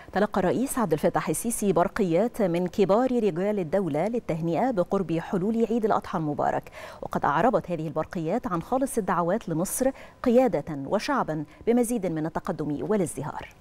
تلقى الرئيس عبد الفتاح السيسي برقيات من كبار رجال الدولة للتهنئة بقرب حلول عيد الأضحى المبارك، وقد أعربت هذه البرقيات عن خالص الدعوات لمصر قيادة وشعبا بمزيد من التقدم والازدهار.